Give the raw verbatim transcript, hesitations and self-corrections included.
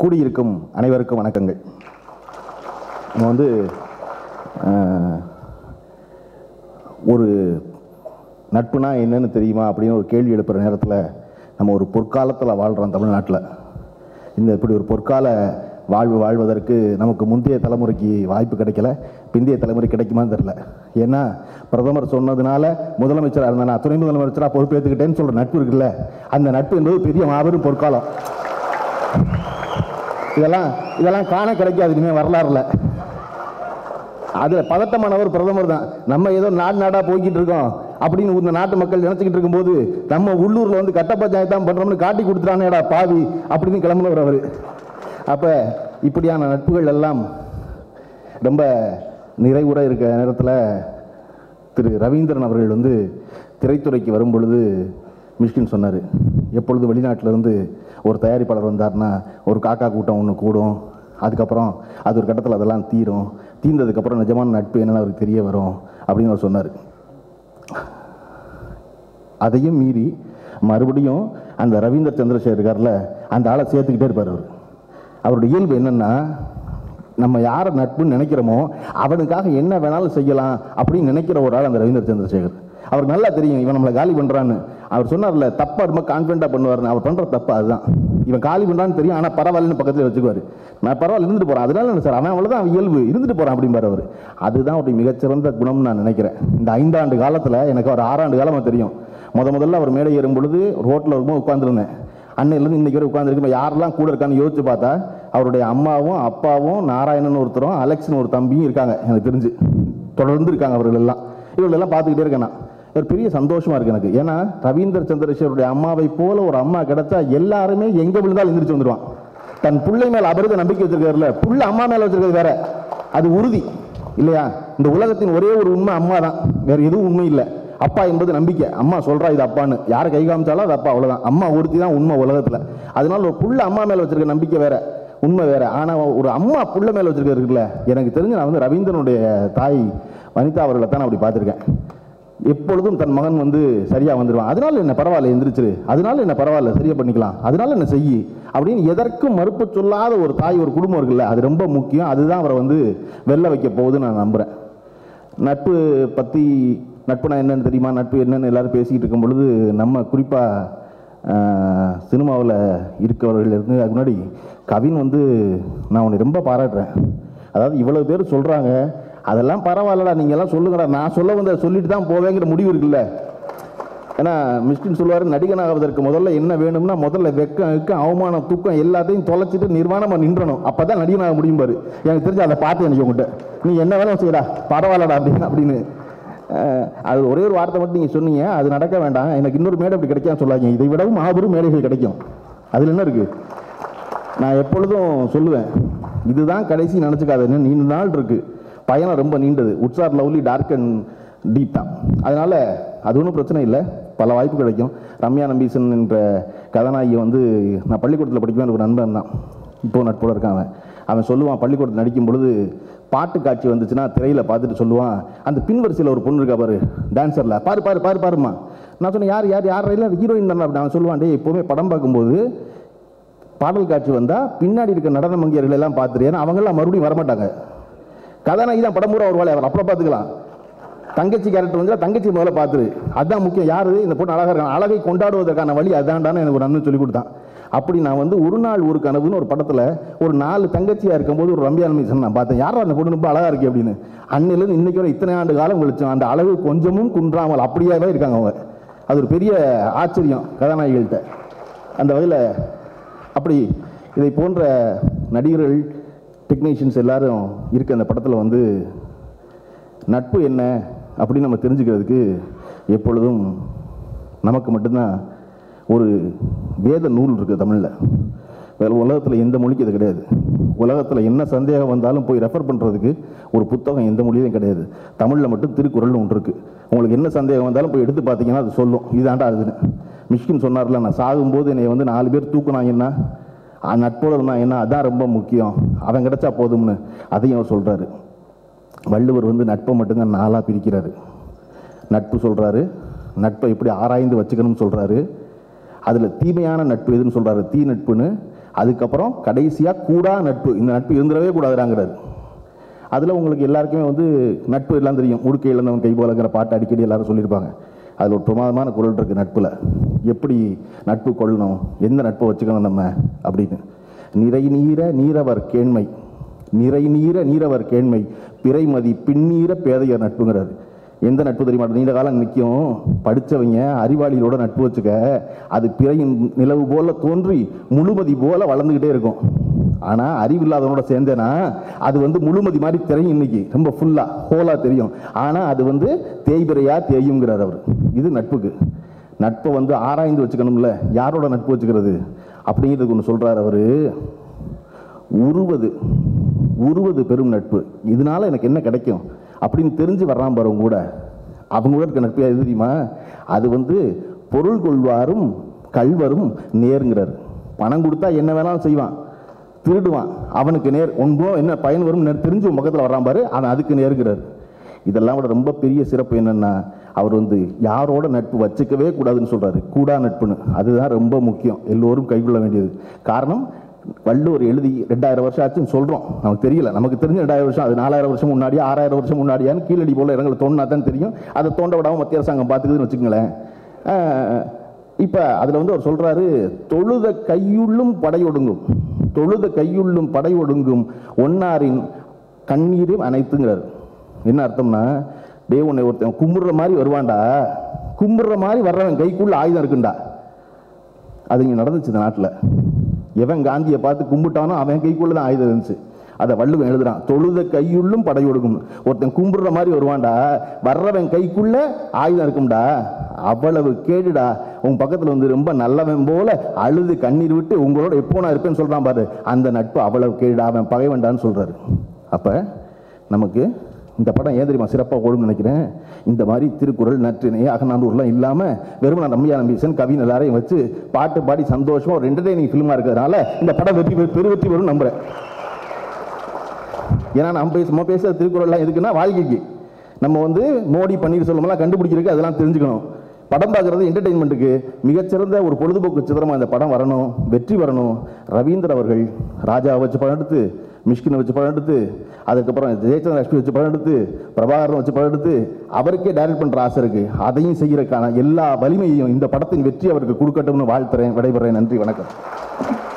கூடியிருக்கும் அனைவருக்கும் வணக்கங்கள். நம்ம வந்து ஒரு நட்புனா என்னன்னு தெரியுமா அப்படின்னு ஒரு கேள்வி எழுப்புகிற நேரத்தில் நம்ம ஒரு பொற்காலத்தில் வாழ்கிறோம் தமிழ்நாட்டில். இந்த இப்படி ஒரு பொற்கால வாழ்வு வாழ்வதற்கு நமக்கு முந்தைய தலைமுறைக்கு வாய்ப்பு கிடைக்கல, பிந்தைய தலைமுறை கிடைக்குமான்னு தெரில. ஏன்னா பிரதமர் சொன்னதுனால முதலமைச்சராக இருந்தா நான் துணை முதலமைச்சராக பொறுப்பேற்றுக்கிட்டேன்னு சொல்கிற நட்பு இருக்குல்ல, அந்த நட்பு என்பது பெரிய மாபெரும் பொற்காலம். இதெல்லாம் இதெல்லாம் காண கிடைக்காது இனிமேல் வரலாறுல. அதில் பதட்டமானவர் பிரதமர் தான். நம்ம ஏதோ நாடு நாடாக போய்கிட்டு இருக்கோம் அப்படின்னு இந்த நாட்டு மக்கள் நினச்சிக்கிட்டு இருக்கும்போது நம்ம உள்ளூரில் வந்து கட்ட பஞ்சாயத்து தான் பண்ணுறோம்னு காட்டி கொடுத்துட்டானேடா பாவி அப்படின்னு கிளம்புனவர் அவர். அப்போ இப்படியான நட்புகள் எல்லாம் ரொம்ப நிறைவுற இருக்க நேரத்தில் திரு ரவீந்திரன் அவர்கள் வந்து திரைத்துறைக்கு வரும் பொழுது மிஷ்கின் சொன்னார், எப்பொழுது வெளிநாட்டிலேருந்து ஒரு தயாரிப்பாளர் வந்தார்னா ஒரு காக்கா கூட்டம் ஒன்று கூடும், அதுக்கப்புறம் அது ஒரு கட்டத்தில் அதெல்லாம் தீரும், தீர்ந்ததுக்கப்புறம் நிஜமான நட்பு என்னென்னு அவருக்கு தெரிய வரும் அப்படின்னு அவர் சொன்னார். அதையும் மீறி மறுபடியும் அந்த ரவீந்தர் சந்திரசேகர் இருக்கார்ல, அந்த ஆளை சேர்த்துக்கிட்டே இருப்பார். அவர் அவருடைய இயல்பு என்னென்னா, நம்ம யாரை நட்புன்னு நினைக்கிறோமோ அவனுக்காக என்ன வேணாலும் செய்யலாம் அப்படின்னு நினைக்கிற ஒரு ஆள் அந்த ரவீந்தர் சந்திரசேகர். அவருக்கு நல்லா தெரியும் இவன் நம்மளை காலி பண்ணுறான்னு. அவர் சொன்னார்ல, தப்பா ரொம்ப கான்ஃபிடென்ட்டாக பண்ணுவார்னு. அவர் பண்ணுற தப்பு அதுதான். இவன் காலி பண்ணுறான்னு தெரியும், ஆனால் பரவாயில்லன்னு பக்கத்தில் வச்சுக்குவார். நான் பரவாயில்ல இருந்துட்டு போகிறேன், அதனால என்ன சார் அவன் அவ்வளோதான் அவன் இயல்பு இருந்துட்டு போகிறான் அப்படிம்பார் அவர். அதுதான் அவருடைய மிகச்சிறந்த குணம்னு நான் நினைக்கிறேன். இந்த ஐந்தாண்டு காலத்தில் எனக்கு ஒரு ஆறாண்டு காலமாக தெரியும். முத முதல்ல அவர் மேடை ஏறும் பொழுது ரோட்டில் இருக்கும்போது உட்காந்துருந்தேன். அன்னையிலேருந்து இன்றைக்கி வரை உட்காந்துருக்கு. யாரெல்லாம் கூட இருக்கான்னு யோசிச்சு பார்த்தா அவருடைய அம்மாவும் அப்பாவும் நாராயணன் ஒருத்தரும் அலெக்ஸ்னு ஒரு தம்பியும் இருக்காங்க. எனக்கு தெரிஞ்சு தொடர்ந்து இருக்காங்க அவர்கள் எல்லாம். இவர்களெல்லாம் பார்த்துக்கிட்டே இருக்கேன் நான். ஒரு பெரிய சந்தோஷமாக இருக்குது எனக்கு. ஏன்னா ரவீந்தர் சந்திரசேகருடைய அம்மாவை போல ஒரு அம்மா கிடைச்சா எல்லாருமே எங்கே விழுந்தாலும் எந்திரிச்சு வந்துடுவான். தன் பிள்ளை மேலே அபரித நம்பிக்கை வச்சிருக்காருல, புள்ள அம்மா மேலே வச்சிருக்கிறது வேற, அது உறுதி இல்லையா? இந்த உலகத்தின் ஒரே ஒரு உண்மை அம்மா தான், வேற எதுவும் உண்மை இல்லை. அப்பா என்பது நம்பிக்கை. அம்மா சொல்கிறா இது அப்பான்னு, யாரை கை காமிச்சாலும் அது அப்பா, அவ்வளோதான். அம்மா ஒருத்தி தான் உண்மை உலகத்தில். அதனால ஒரு புள்ள அம்மா மேலே வச்சிருக்க நம்பிக்கை வேற, உண்மை வேற. ஆனால் ஒரு அம்மா புள்ள மேலே வச்சிருக்கிறது இருக்குல்ல, எனக்கு தெரிஞ்சு நான் வந்து ரவீந்திரனுடைய தாய் வனிதா அவர்களை தான் அப்படி பார்த்துருக்கேன். எப்பொழுதும் தன் மகன் வந்து சரியாக வந்துடுவான். அதனால என்ன பரவாயில்ல எந்திரிச்சிரு, அதனால என்ன பரவாயில்ல சரியாக பண்ணிக்கலாம், அதனால என்ன செய்யி அப்படின்னு எதற்கும் மறுப்பு சொல்லாத ஒரு தாய் ஒரு குடும்பம் இருக்குல்ல, அது ரொம்ப முக்கியம். அதுதான் அவரை வந்து வெல்ல வைக்க போகுதுன்னு நான் நம்புகிறேன். நட்பு பற்றி, நட்புனா என்னன்னு தெரியுமா, நட்பு என்னன்னு எல்லாரும் பேசிக்கிட்டு இருக்கும் பொழுது நம்ம குறிப்பாக சினிமாவில் இருக்கவர்கள் இருந்து அதுக்கு முன்னாடி கவின் வந்து நான் உன்னை ரொம்ப பாராட்டுறேன். அதாவது இவ்வளோ பேர் சொல்கிறாங்க, அதெல்லாம் பரவாயில்லடா, நீங்கள்லாம் சொல்லுங்கடா, நான் சொல்ல வந்து சொல்லிட்டு தான் போவேங்கிற முடிவு இருக்குல்ல. ஏன்னா மிஷ்கின் சொல்லுவார், நடிகனாகுவதற்கு முதல்ல என்ன வேணும்னா முதல்ல வெக்கம் வெக்கம் அவமானம் தூக்கம் எல்லாத்தையும் தொலைச்சிட்டு நிர்வாணமாக நின்றணும், அப்போ தான் நடிகனாக முடியும் பாரு. எனக்கு தெரிஞ்சு அதை பார்த்து எனக்கு உங்கள்கிட்ட நீ என்ன வேணும் செய்யடா பரவாயில்லடா அப்படின்னு அப்படின்னு அது ஒரே ஒரு வார்த்தை மட்டும் நீங்கள் சொன்னீங்க, அது நடக்க வேண்டாம், எனக்கு இன்னொரு மேடை அப்படி கிடைக்காம சொல்லாங்க, இதை விடவும் மாபெரும் மேடைகள் கிடைக்கும். அதில் என்ன இருக்குது? நான் எப்பொழுதும் சொல்லுவேன், இதுதான் கடைசி நினச்சிக்காதுன்னு. நீண்ட நாள் இருக்குது, பயணம் ரொம்ப நீண்டது. Woods are lovely dark and deep தான். அதனால் அது ஒன்றும் பிரச்சனை இல்லை, பல வாய்ப்பு கிடைக்கும். ரம்யா நம்பீசன் என்ற கதாநாயகி வந்து நான் பள்ளிக்கூடத்தில் படிக்குவேன், எனக்கு ஒரு நண்பன் தான், இப்போ நட்போடு இருக்கான். அவன் அவன் சொல்லுவான், பள்ளிக்கூடத்தில் நடிக்கும் பொழுது பாட்டு காட்சி வந்துச்சுன்னா திரையில் பார்த்துட்டு சொல்லுவான், அந்த பின்வரிசையில் ஒரு பொண்ணு இருக்கா பாரு டான்ஸரில், பாரு பாரு பாரு பாருமா. நான் சொன்னேன் யார் யார் யார் இல்லை ஹீரோயின் தானே அப்படி. அவன் சொல்லுவான், டே எப்போவுமே படம் பார்க்கும்போது பாடல் காட்சி வந்தால் பின்னாடி இருக்க நடன மங்கையர்கள் எல்லாம் பார்த்துரு, ஏன்னா அவங்கெல்லாம் மறுபடியும் வரமாட்டாங்க. கதாநாயகி தான் படம் பூரா ஒரு வேலை, அவர் அப்புறம் பார்த்துக்கலாம். தங்கச்சி கேரக்டர் வந்து தங்கச்சி முதல்ல பார்த்துரு, அதுதான் முக்கியம். யார் இந்த பொண்ணு அழகாக இருக்காங்க, அழகை கொண்டாடுவதற்கான வழி அதான்டான்னு எனக்கு ஒரு அண்ணன் சொல்லி கொடுத்தான். அப்படி நான் வந்து ஒரு நாள் ஒரு கனவுன்னு ஒரு படத்தில் ஒரு நாலு தங்கச்சியாக இருக்கும்போது ஒரு ரம்யா நம்பீசன் நான் பார்த்தேன். யாரும் அந்த பொண்ணு ரொம்ப அழகாக இருக்கு அப்படின்னு. அன்னிலேருந்து இன்னைக்கு வரை இத்தனை ஆண்டு காலம் கழிச்சோம், அந்த அழகு கொஞ்சமும் குன்றாமல் அப்படியாவே இருக்காங்க அவங்க. அது ஒரு பெரிய ஆச்சரியம் கதாநாயகிகள்கிட்ட. அந்த வகையில் அப்படி இதை போன்ற நடிகர்கள் டெக்னீஷியன்ஸ் எல்லாரும் இருக்க அந்த படத்தில் வந்து நட்பு என்ன அப்படின்னு நம்ம தெரிஞ்சுக்கிறதுக்கு எப்பொழுதும் நமக்கு மட்டும்தான் ஒரு வேத நூல் இருக்குது தமிழில். வேறு உலகத்தில் எந்த மொழிக்கு இது கிடையாது. உலகத்தில் என்ன சந்தேகம் வந்தாலும் போய் ரெஃபர் பண்ணுறதுக்கு ஒரு புத்தகம் எந்த மொழியிலும் கிடையாது. தமிழில் மட்டும் திருக்குறள்னு ஒன்று இருக்குது. உங்களுக்கு என்ன சந்தேகம் வந்தாலும் போய் எடுத்து பார்த்தீங்கன்னா அது சொல்லும், இதாண்டா அதுன்னு. மிஷ்கின் சொன்னார்ல, நான் சாகும்போது என்னை வந்து நாலு பேர் தூக்குனாங்கன்னா நட்போடு இருந்தால் என்ன, அதான் ரொம்ப முக்கியம், அவன் கிடைச்சா போதும்னு. அதையும் அவர் சொல்கிறாரு. வள்ளுவர் வந்து நட்பை மட்டும்தான் நாளாக பிரிக்கிறாரு. நட்பு சொல்கிறாரு, நட்பை எப்படி ஆராய்ந்து வச்சுக்கணும்னு சொல்கிறாரு. அதில் தீமையான நட்பு எதுன்னு சொல்கிறாரு, தீ நட்புன்னு. அதுக்கப்புறம் கடைசியாக கூடா நட்பு, இந்த நட்பு இருந்துடவே கூடாதுறாங்கிறார். அதில் உங்களுக்கு எல்லாருக்குமே வந்து நட்பு எல்லாம் தெரியும். உடுக்கை இழந்தவன் கை போலங்கிற பாட்டு அடிக்கடி எல்லாரும் சொல்லியிருப்பாங்க. அதில் ஒரு பிரமாதமான குரல் இருக்குது நட்பில், எப்படி நட்பு கொள்ளணும், எந்த நட்பை வச்சுக்கணும் நம்ம அப்படின்னு. நிறை நீர நீரவர் கேண்மை, நிறை நீர நீரவர் கேண்மை, பிறைமதி பின்னீர பேதையர் நட்புங்கிறார். எந்த நட்பு தெரியுமா? நீண்ட காலம் நிற்கும், படித்தவங்க அறிவாளிகளோட நட்பு வச்சுக்க, அது பிறையின் நிலவு போல தோன்றி முழுமதி போல வளர்ந்துக்கிட்டே இருக்கும். ஆனால் அறிவில்லாதவனோட சேர்ந்தேன்னா அது வந்து முழுமதி மாதிரி தெரியும், இன்னைக்கு ரொம்ப ஃபுல்லாக ஹோலாக தெரியும். ஆனால் அது வந்து தேய்பிறையாக தேயுங்கிறார் அவர். இது நட்புக்கு. நட்பை வந்து ஆராய்ந்து வச்சுக்கணும்ல, யாரோட நட்பு வச்சுக்கிறது அப்படிங்கிறதுக்கு ஒன்று சொல்கிறார் அவர். உருவது உருவது பெரும் நட்பு, இதனால எனக்கு என்ன கிடைக்கும் அப்படின்னு தெரிஞ்சு வர்றான் பாருங்க கூட, அவங்க கூட இருக்க நட்பு எது தெரியுமா? அது வந்து பொருள் கொள்வாரும் கல்வரும் நேருங்கிறார். பணம் கொடுத்தா என்ன வேணாலும் செய்வான், திருடுவான், அவனுக்கு நேர் ஒன்போ என்ன பயன் வரும் தெரிஞ்சு உன் பக்கத்தில் வர்றான் பாரு, அவன் அதுக்கு நேருங்கிறார். இதெல்லாம் விட ரொம்ப பெரிய சிறப்பு என்னன்னா, அவர் வந்து யாரோட நட்பு வச்சுக்கவே கூடாதுன்னு சொல்றாரு, கூடா நட்புன்னு. அதுதான் ரொம்ப முக்கியம், எல்லோரும் கைக்கொள்ள வேண்டியது. காரணம், வள்ளுவர் எழுதி ரெண்டாயிரம் வருஷம் ஆச்சுன்னு சொல்றோம், நமக்கு தெரியல. நமக்கு தெரிஞ்ச ரெண்டாயிரம் வருஷம், அது நாலாயிரம் வருஷம் முன்னாடியா ஆறாயிரம் வருஷம் முன்னாடியான்னு கீழடி போல இடங்களை தோண்டினா தான் தெரியும். அதை தோண்ட விடாமல் மத்திய அரசாங்கம் பார்த்துக்குதுன்னு வச்சுக்கங்களேன். இப்போ அதில் வந்து அவர் சொல்றாரு, தொழுத கையுள்ளும் படையொடுங்கும், தொழுத கையுள்ளும் படையொடுங்கும் ஒன்னாரின் கண்ணீரும் அனைத்துங்கிறார். என்ன அர்த்தம்னா, டே உன்னை ஒருத்தன் கும்பிடுற மாதிரி வருவான்டா, கும்பிடுற மாதிரி வர்றவன் கைக்குள்ள ஆயுதம் இருக்குண்டா. அது இங்கே நடந்துச்சு இந்த நாட்டில். எவன் காந்தியை பார்த்து கும்பிட்டானோ அவன் கைக்குள்ள தான் ஆயுதம் இருந்துச்சு. அதை வள்ளுவன் எழுதுறான், தொழுத கையுள்ளும் படையொடுக்கும். ஒருத்தன் கும்பிடுற மாதிரி வருவான்டா, வர்றவன் கைக்குள்ள ஆயுதம் இருக்கும்டா. அவ்வளவு கேடுடா. உன் பக்கத்தில் வந்து ரொம்ப நல்லவன் போல அழுது கண்ணீர் விட்டு உங்களோட எப்போ நான் இருப்பேன்னு சொல்றான் பாரு, அந்த நட்பு அவ்வளவு கேடுடா, அவன் பகைவன்டான்னு சொல்றாரு. அப்ப நமக்கு இந்த படம் ஏன் தெரியுமா சிறப்பாக ஓடும் நினைக்கிறேன்? இந்த மாதிரி திருக்குறள், நற்றினை, அகநானூறுலாம் இல்லாமல் வெறும் நான் நம்பியா நம்பீசன் கவின் எல்லாரையும் வச்சு பாட்டு பாடி சந்தோஷமா ஒரு என்டர்டெய்னிங் ஃபிலிமாக இருக்கிறதுனால இந்த படம் வெற்றி பெரு வெற்றி பெறும் நம்புறேன். ஏன்னா நம்ம பேச நம்ம பேசுகிற திருக்குறள்லாம் எதுக்குன்னா வாழ்க்கைக்கு. நம்ம வந்து மோடி பன்னீர்செல்வம்லாம் கண்டுபிடிக்கிறதுக்கு அதெல்லாம் தெரிஞ்சுக்கணும். படம் பார்க்குறது என்டர்டெயின்மெண்ட்டுக்கு மிகச்சிறந்த ஒரு பொழுதுபோக்கு சித்திரமாக இந்த படம் வரணும், வெற்றி வரணும். ரவீந்தர் அவர்கள் ராஜாவை வச்சு படம் எடுத்து, மிஷ்கினை வச்சு படம் எடுத்து, அதுக்கப்புறம் ஜெயச்சந்திர லட்சுமி வச்சு படம் எடுத்து, பிரபாகரன் வச்சு படம் எடுத்து, அவருக்கே டைரக்ட் பண்ணுற ஆசை இருக்கு. அதையும் செய்யறதுக்கான எல்லா வலிமையையும் இந்த படத்தின் வெற்றி அவருக்கு கொடுக்கட்டும்னு வாழ்த்துறேன். விடைபெறேன். நன்றி, வணக்கம்.